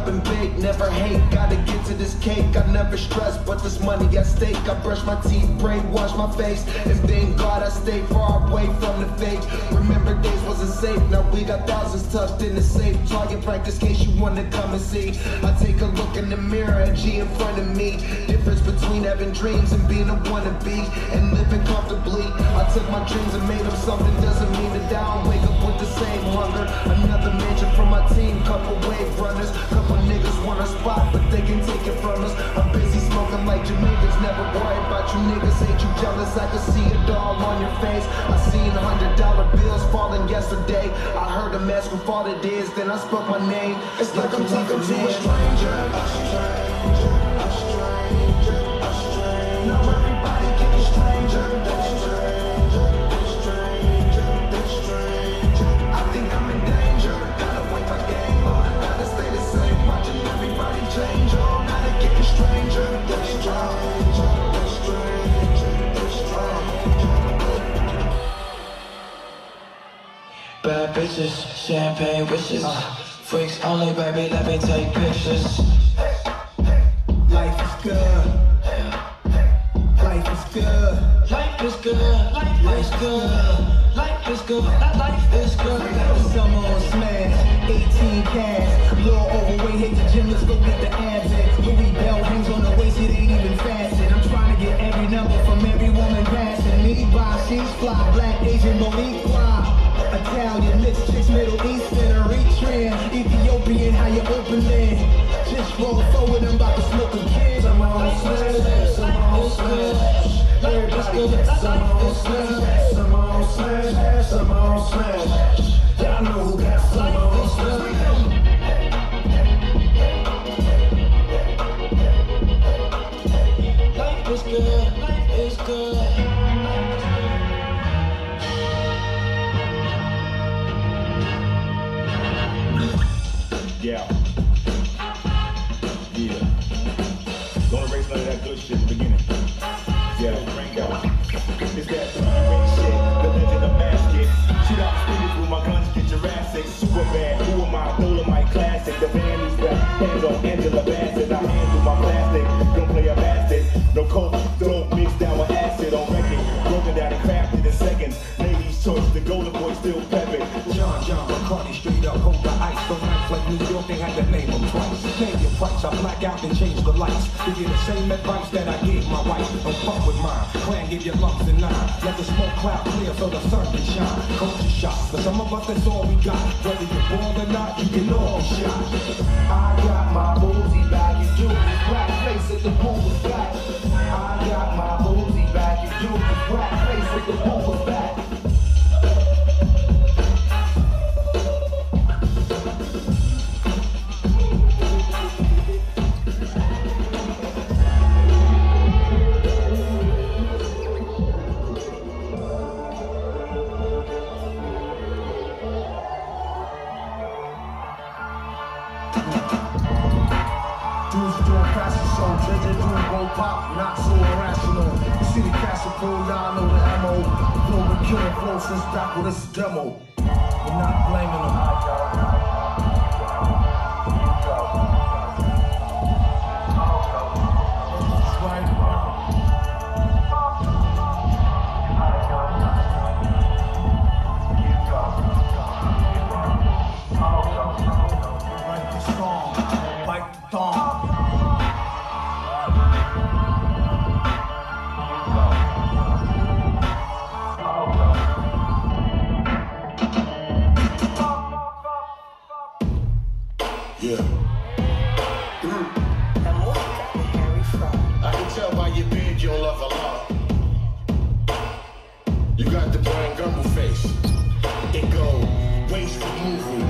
and bake, never hate. Gotta get to this cake, I never stress, but this money at stake. I brush my teeth, brainwash my face, and thank God I stay far away from the fake. Remember days wasn't safe, now we got thousands tucked in the safe. Target practice case you wanna come and see. I take a look in the mirror at G in front of me. Difference between having dreams and being a wannabe, and living comfortably. I took my dreams and made them something, doesn't mean to die. Wake up with the same hunger. Another mention from my team, couple wave runners. Couple niggas want a spot, but they can take it from us. I'm busy smoking like Jamaicans, never worry about you niggas. Ain't you jealous? I can see it all on your face. I seen $100 bills falling yesterday. I heard them ask who fault it is, then I spoke my name. It's like I'm talking to a stranger. A stranger, a stranger, a stranger. Now everybody getting stranger. That stranger, that stranger, that stranger. I think I'm in danger. Gotta wake my game on. Gotta stay the same. Watching everybody change. Oh, now they getting stranger. That stranger, that stranger, that stranger. Bad bitches, champagne wishes. Freaks only, baby, let me take pictures. Life is good. Life is good. Life is good. Life is good. Life is good. Life is good. Got the summer on smash, 18 cash. Little overweight, hit the gym, let's go get the abs in. Louis Bell hangs on the waist, it ain't even fastened. I'm trying to get every number from every woman passing me by. She's fly, black, Asian, Monique fly. Italian, mixed chicks, Middle Eastern, Eritrean, Ethiopian, how you opening? Just roll forward, I'm about to smoke a kid. I'm on smash, I'm on smash. Everybody gets some on smash, some on smash, some on smash. Y'all know who got some on smash. Life is good. Life is good. Yeah. Gonna erase none of that good shit in the beginning. Yeah, bring out. It's that ring shit, the legend of basket. Shoot out speakers with my guns, get your ass sick. Super bad, who am I? Dolomite classic. The band is back. Hands on Angela Bassett. I handle my plastic. Don't play a bastard. No coke, don't mix down with acid on record. Broken down and crafted in seconds. Ladies' choice, the golden boy still peppin'. John McCartney straight up hold the ice. The nights like New York, they had to name them twice. Name your price, I black out and change the lights. To get the same advice that I gave my wife. Don't fuck with mine, clan give you lumps and nine. Let the smoke cloud clear so the sun can shine. Culture shock, for some of us that's all we got. Whether you're born or not, you can all be shot. I got my boozy back, you do. Black face at the pool was back. I got my boozy back, you do. Black face at the pool was back. Pop, not so irrational. City castle pulled down on the ammo. Flow been killing flow since back with this demo. We're not blaming them. Write the song, bite the thong. Yeah. I can tell by your beard you don't love a lot. You got the Brian Gumble face. It go waist removal.